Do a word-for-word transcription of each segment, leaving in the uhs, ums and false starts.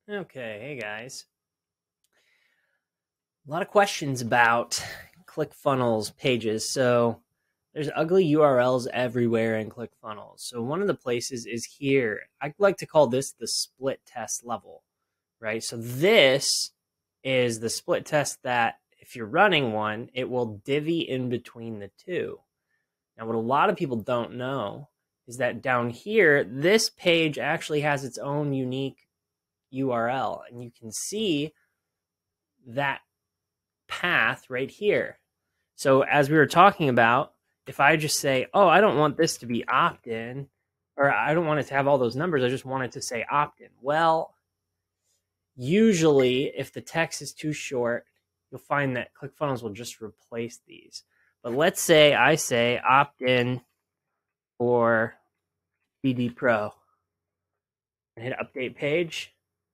Okay, hey guys. A lot of questions about ClickFunnels pages. So there's ugly U R Ls everywhere in ClickFunnels. So one of the places is here. I like to call this the split test level, right? So this is the split test that if you're running one, it will divvy in between the two. Now, what a lot of people don't know is that down here, this page actually has its own unique U R L, and you can see that path right here. So as we were talking about, if I just say, oh, I don't want this to be opt-in, or I don't want it to have all those numbers, I just want it to say opt-in. Well, usually if the text is too short, you'll find that ClickFunnels will just replace these. But let's say I say opt-in for B D Pro and hit update page.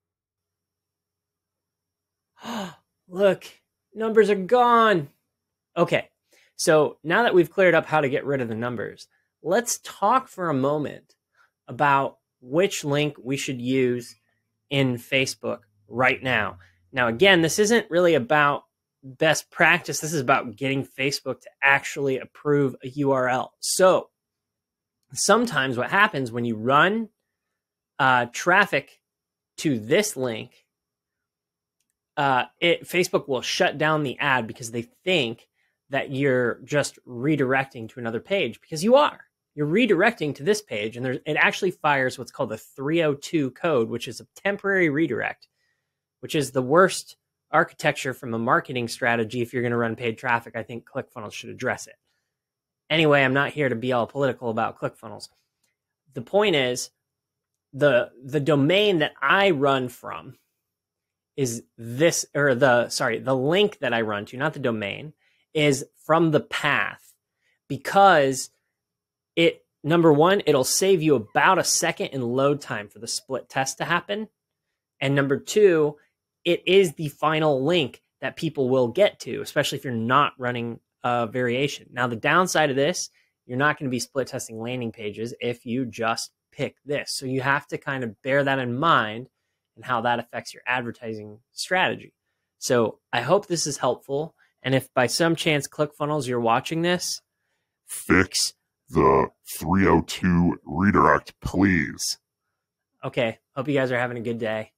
Look, numbers are gone. Okay, so now that we've cleared up how to get rid of the numbers, let's talk for a moment about which link we should use in Facebook right now. Now, again, this isn't really about best practice. This is about getting Facebook to actually approve a U R L. So sometimes what happens when you run uh, traffic to this link, uh, it, Facebook will shut down the ad because they think that you're just redirecting to another page, because you are. You're redirecting to this page, and there's, it actually fires what's called the three oh two code, which is a temporary redirect, which is the worst architecture from a marketing strategy. If you're going to run paid traffic, I think ClickFunnels should address it. Anyway, I'm not here to be all political about ClickFunnels. The point is, the the domain that I run from is this, or the, sorry, the link that I run to, not the domain, is from the path, because it, number one, it'll save you about a second in load time for the split test to happen. And number two, it is the final link that people will get to, especially if you're not running a variation. Now, the downside of this, you're not going to be split testing landing pages if you just pick this. So you have to kind of bear that in mind and how that affects your advertising strategy. So I hope this is helpful. And if by some chance ClickFunnels, you're watching this, fix the three oh two redirect, please. Okay. Hope you guys are having a good day.